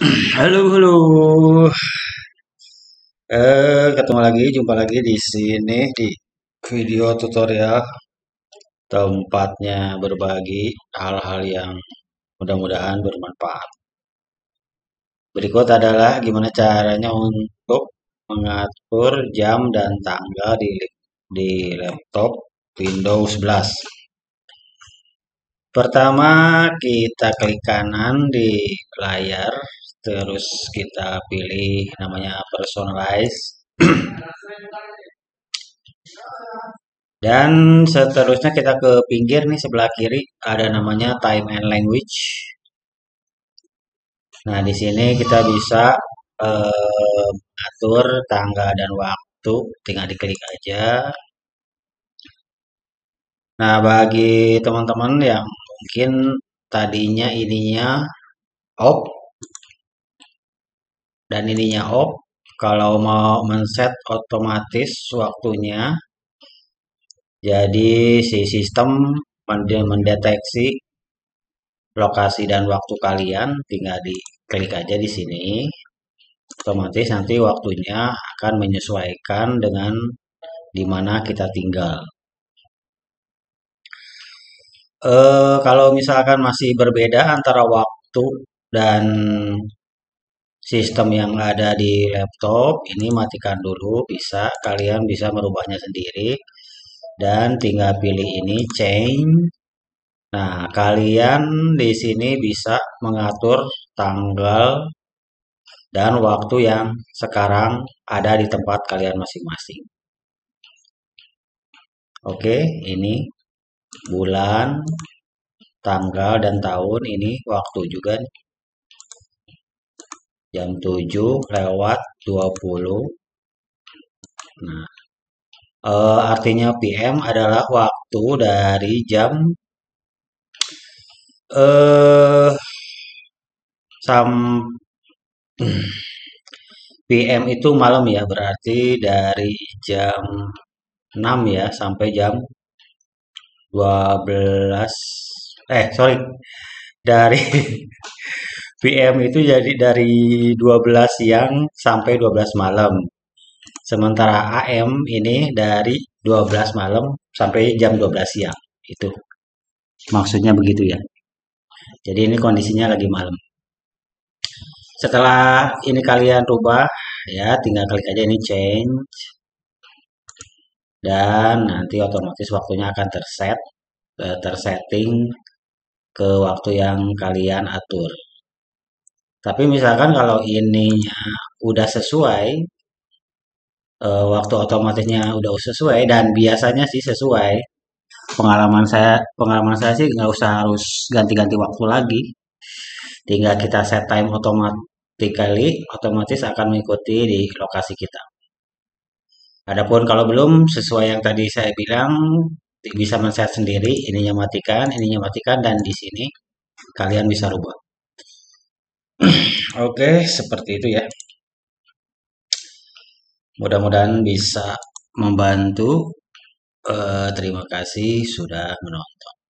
Halo, halo. Jumpa lagi di sini di video tutorial tempatnya berbagi hal-hal yang mudah-mudahan bermanfaat. Berikut adalah gimana caranya untuk mengatur jam dan tanggal di laptop Windows 11. Pertama, kita klik kanan di layar, terus kita pilih namanya personalize. Dan seterusnya kita ke pinggir nih sebelah kiri ada namanya time and language. Nah, di sini kita bisa atur tanggal dan waktu, tinggal diklik aja. Nah, bagi teman-teman yang mungkin tadinya ininya off dan ininya off, kalau mau men-set otomatis waktunya, jadi si sistem mendeteksi lokasi dan waktu kalian, tinggal diklik aja di sini. Otomatis nanti waktunya akan menyesuaikan dengan di mana kita tinggal. Kalau misalkan masih berbeda antara waktu dan sistem yang ada di laptop, ini matikan dulu, kalian bisa merubahnya sendiri dan tinggal pilih ini change. Nah, kalian di sini bisa mengatur tanggal dan waktu yang sekarang ada di tempat kalian masing-masing. Oke, ini bulan, tanggal, dan tahun. Ini waktu juga nih. Jam 7:20. Nah, artinya PM adalah waktu dari jam eh sam PM itu malam ya, berarti dari jam 6 ya sampai jam 12. Sorry, dari PM itu jadi dari 12 siang sampai 12 malam. Sementara AM ini dari 12 malam sampai jam 12 siang. Itu maksudnya begitu ya. Jadi ini kondisinya lagi malam. Setelah ini kalian rubah ya, tinggal klik aja ini change dan nanti otomatis waktunya akan tersetting ke waktu yang kalian atur. Tapi misalkan kalau ininya udah sesuai, waktu otomatisnya udah sesuai dan biasanya sih sesuai. Pengalaman saya sih nggak usah harus ganti-ganti waktu lagi. Tinggal kita set time otomatis akan mengikuti di lokasi kita. Adapun kalau belum sesuai yang tadi saya bilang, bisa men-set sendiri, ininya matikan, dan di sini kalian bisa rubah. Oke, seperti itu ya. Mudah-mudahan bisa membantu. Terima kasih sudah menonton.